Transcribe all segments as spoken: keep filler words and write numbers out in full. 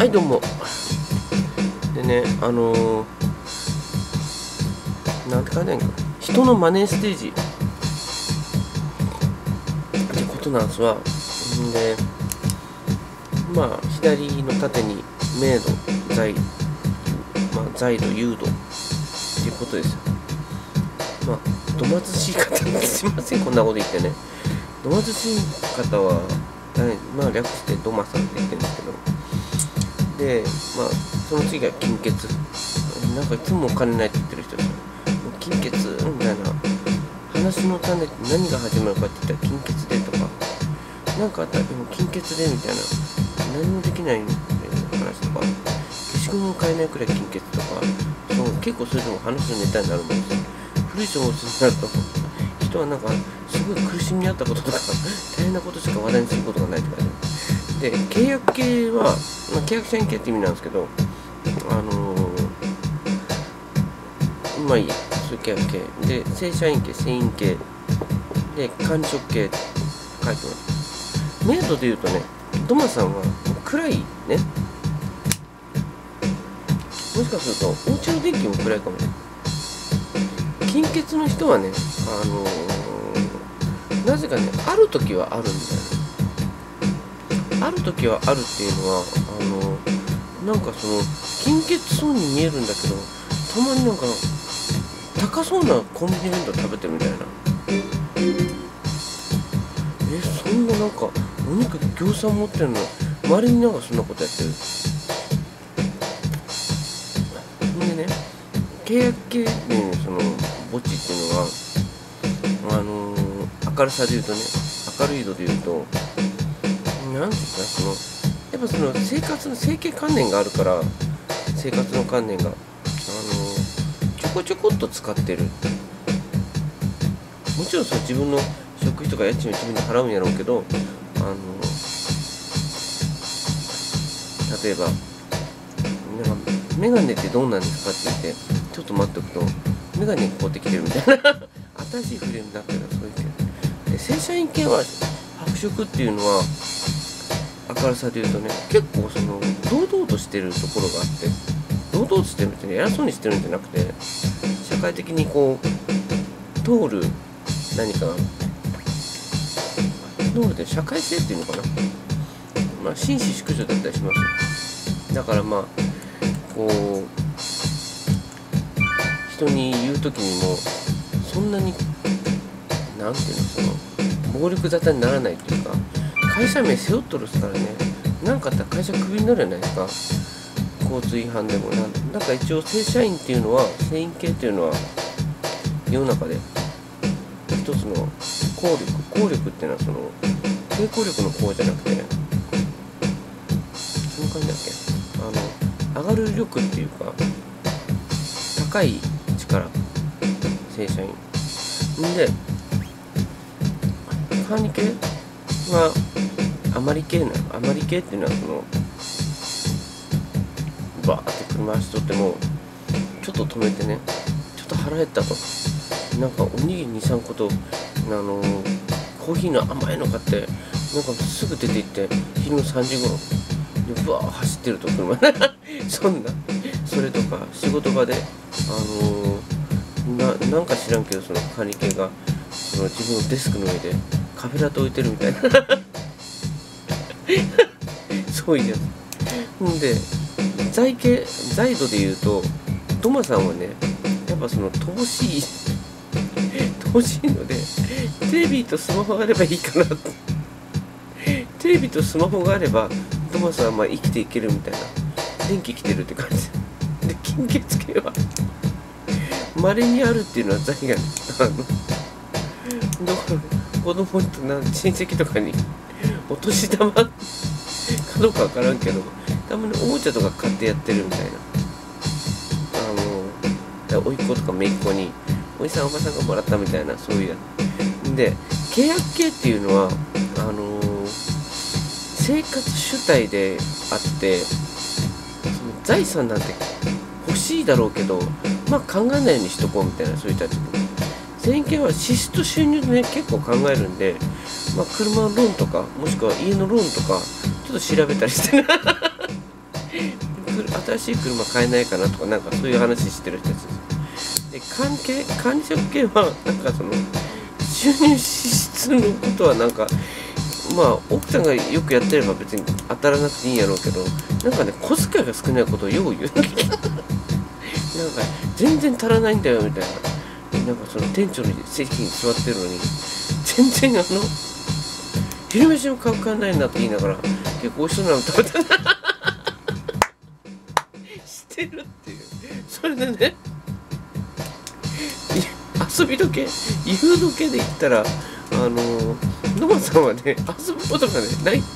はい、どうも。でね、あのー、なんて書いてないんか、人のマネーステージってことなんすわ。んで、まあ、左の縦に明度、財、まあ、財度、誘導っていうことですよ。まあ、どまずしい方、すいません、こんなこと言ってね。どまずしい方は、まあ、略してドマさんって言ってるんですけど、で、まあ、その次が金欠。なんかいつもお金ないって言ってる人ですよ。金欠みたいな。話の種って何が始まるかって言ったら金欠でとか、なんかあったらでも金欠でみたいな。何もできないみたいな話とか、消しゴムも買えないくらい金欠とか、そう結構それでも話のネタになるもんですよ。古い情報になると、人はなんかすごい苦しみにあったこととか、大変なことしか話題にすることがないとかね。で、契約系は、まあ、契約社員系って意味なんですけど、あのー、まあいいや、そういう契約系。で、正社員系、船員系、で、管理職系って書いてます。明度で言うとね、ドマさんは暗いね。もしかすると、お家の電気も暗いかもね。金欠の人はね、あのー、なぜかね、ある時はあるんだよね。ある時はあるっていうのは、あのなんかその金欠そうに見えるんだけど、たまになんか高そうなコンビニ弁当食べてるみたいな。え、そんななんかお肉業者持ってるの周りになんかそんなことやってる。でね、契約系で、ね、その墓地っていうのはあのー、明るさで言うとね、明るい度で言うと、なんていうか、そのやっぱその生活の生計観念があるから、生活の観念があのちょこちょこっと使ってる。もちろんその自分の食費とか家賃を自分で払うんやろうけど、あの例えばなんかメガネってどうなんですかって言ってちょっと待っておくとメガネが凍ってきてるみたいな新しいフレームになってる。そういう系で、正社員系は白色っていうのは明るさで言うとね、結構その堂々としてるところがあって、堂々としてるってね、偉そうにしてるんじゃなくて、社会的にこう通る何か通るで社会性っていうのかな、まあ紳士淑女だったりします。だからまあこう人に言う時にもそんなになんていうの、その暴力沙汰にならないっていうか、会社名背負っとるっすからね。なんかあったら会社クビになるじゃないですか。交通違反でもな。なんか一応正社員っていうのは、正員系っていうのは世の中で一つの効力、効力っていうのはその抵抗力の効じゃなくて、その感じだっけ、あの上がる力っていうか、高い力、正社員で、管理系は余り系なの。余り系っていうのはそのバーって車走っとってもちょっと止めてね、ちょっと腹減ったと、なんかおにぎりにさんことあのー、コーヒーの甘いの買ってなんかすぐ出て行って昼のさんじごろでバー走ってると車そんなそれとか仕事場であのー、な, なんか知らんけどその管理系がその自分のデスクの上でカフェラテ置いてるみたいなそういうやつんで、財系財度で言うとドマさんはね、やっぱその乏しい乏しいので、テレビとスマホがあればいいかなってテレビとスマホがあればドマさんはまあ生きていけるみたいな、電気来てるって感じで、金欠系は稀にあるっていうのは財がね、あのだから子供とな親戚とかにお年玉かどうかわからんけど、たまにおもちゃとか買ってやってるみたいな。あのおいっ子とかめいっ子におじさんおばさんがもらったみたいな、そういうやつで、契約系っていうのはあのー、生活主体であって、その財産なんて欲しいだろうけど、まあ考えないようにしとこうみたいな、そういう人たち。正員系は支出と収入でね結構考えるんで、まあ、車のローンとかもしくは家のローンとかちょっと調べたりして新しい車買えないかなとか、なんかそういう話してる人たちです。で、関係管理職系はなんかその収入支出のことはなんか、まあ奥さんがよくやってれば別に当たらなくていいんやろうけど、なんかね、小遣いが少ないことをよう言うなんか全然足らないんだよみたいな。なんかその店長の席に座ってるのに全然あの昼飯も買うかないなって言いながら結構美味しそうなの食べてしてるっていう。それでね、遊び時計、言う時計で言ったら、あのノマさんはね、遊ぶことがね、ないって。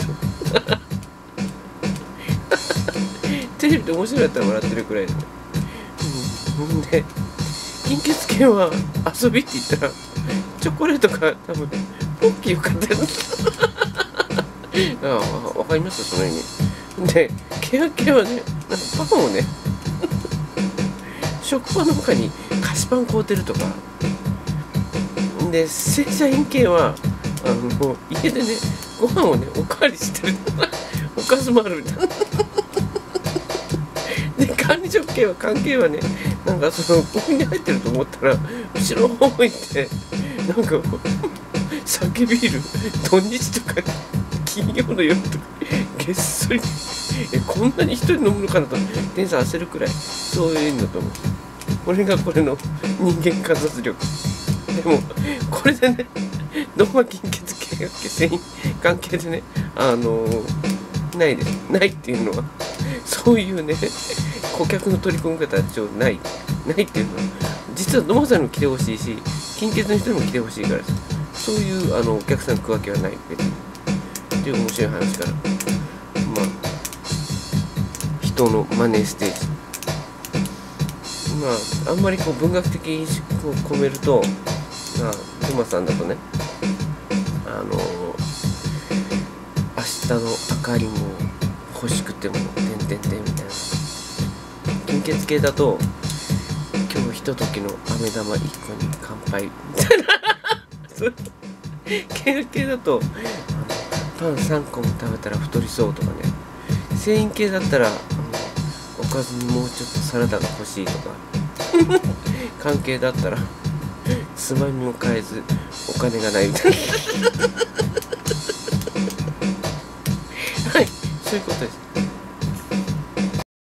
テレビで面白いやったら笑ってるくらいで、ね。うん、で、金欠系は遊びって言ったら、チョコレートか多分、ポッキーを買ってる。ああ、わかりますその意味。で、ケア系はね、なんかパンをね、食パンの他に菓子パン買うてるとか。で、正社員系は、あの、家でね、ご飯をね、おかわりしてる。おかずもあるみたいな。で、管理職系は関係はね、なんかその、ここに入ってると思ったら、後ろの方向いて、なんか、酒ビール、土日とか、金曜の夜とか、げっそり、え、こんなに一人飲むのかなと、店員さん焦るくらい、そういうのと思う。これがこれの人間観察力。でも、これでね、ノーマ金欠系繊維関係でね、あのー、ないです。ないっていうのは、そういうね、顧客の取り込み方はちょっとない。ないっていうのは、実はノマさんにも来てほしいし、金欠の人にも来てほしいからです。そういうあのお客さんの区分けはない。別に。っていう面白い話から。まあ、人のマネーステージ。まあ、あんまりこう文学的意識を込めると、まあ、トマさんだとね、あのー、明日の明かりも欲しくても、てんてんてんみたいな。金欠系だと、今日ひとときの飴玉いっこに乾杯みたいな。ケア系だと、パンさんこも食べたら太りそうとかね。繊維系だったら、あのおかずにもうちょっとサラダが欲しいとか。関係だったら、つまみも買えずお金がないみたいな。はい、そういうことです。